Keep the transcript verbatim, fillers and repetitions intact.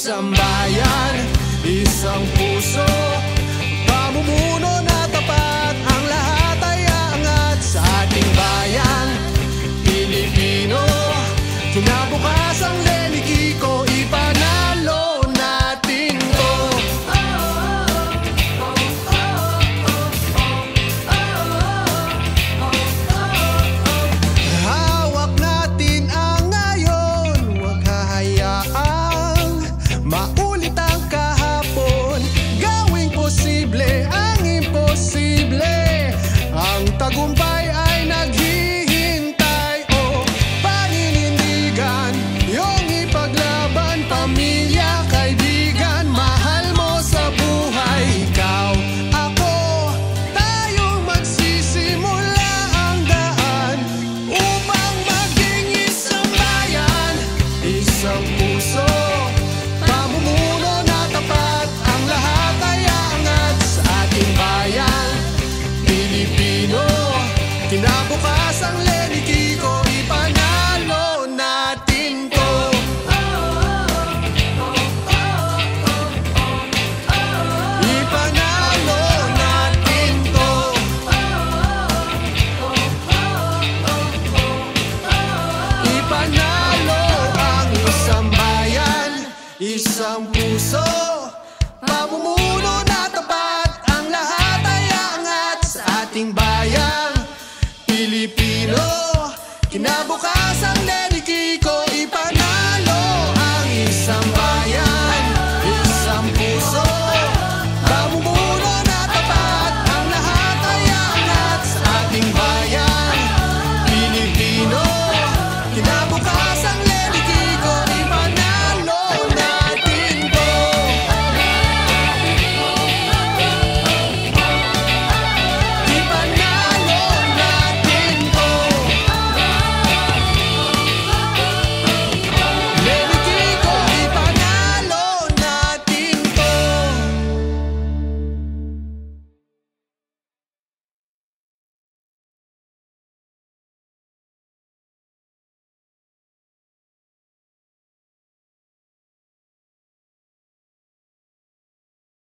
isang bayan, isang puso, pamumuno na tapat, ang lahat ay aangat sa ating bayan Pilipino. Kinabukasan Lenny Kiko, ipanalo natin to. Hawak natin ang ngayon, huwag hahayaang maulit ang kahapon. Gawing posible ang imposible, ang tagumpay ay naghihintay. O paninindigan, yung ipaglaban, pamilya, kaibigan, mahal mo sa buhay. Ikaw, ako, tayong magsisimula ang daan upang maging isang bayan, isang puso, pamumuno na tapat, ang lahat ay aangat sa ating bayan Pilipino. Kinabukasan Lenny Kiko, ipanalo natin to. Ipanalo natin to. Ipanalo ang isang bayan, isang puso,